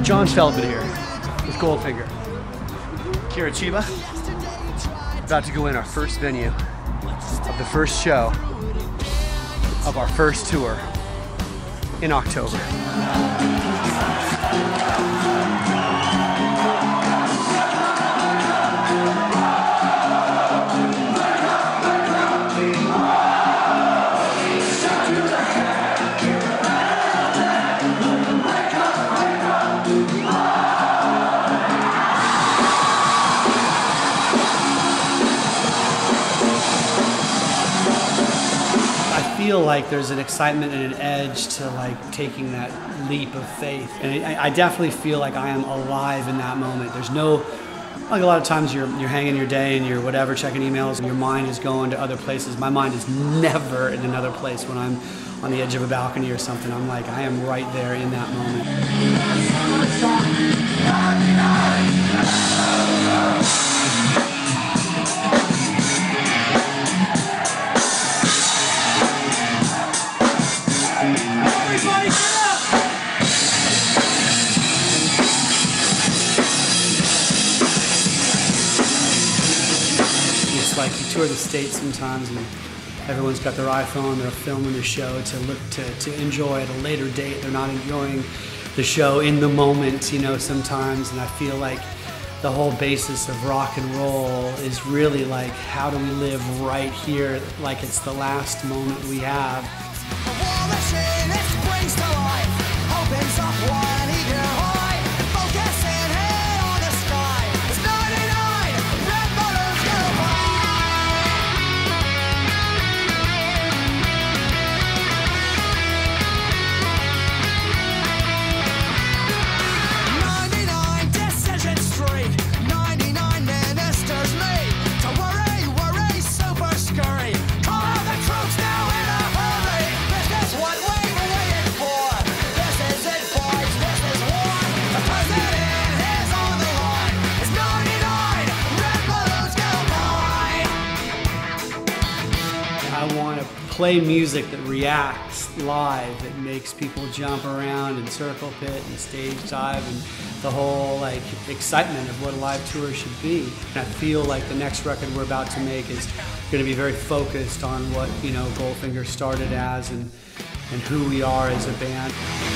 John Feldman here with Goldfinger. Kira Chiba, about to go in our first venue of the first show of our first tour in October. I feel like there's an excitement and an edge to like taking that leap of faith, and I definitely feel like I am alive in that moment. There's no, like a lot of times you're hanging your day and you're whatever, checking emails, and your mind is going to other places. My mind is never in another place when I'm on the edge of a balcony or something. I'm like, I am right there in that moment. It's like you tour the States sometimes and everyone's got their iPhone, they're filming the show to enjoy at a later date. They're not enjoying the show in the moment, you know, sometimes. And I feel like the whole basis of rock and roll is really like, how do we live right here like it's the last moment we have. I want to play music that reacts live, that makes people jump around and circle pit and stage dive and the whole like excitement of what a live tour should be. And I feel like the next record we're about to make is going to be very focused on what, you know, Goldfinger started as and who we are as a band.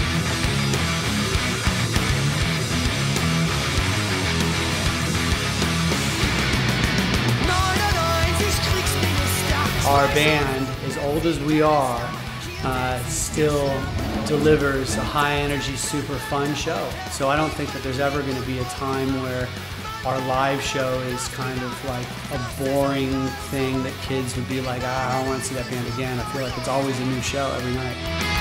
Our band, as old as we are, still delivers a high energy, super fun show. So I don't think that there's ever going to be a time where our live show is kind of like a boring thing that kids would be like, I don't want to see that band again. I feel like it's always a new show every night.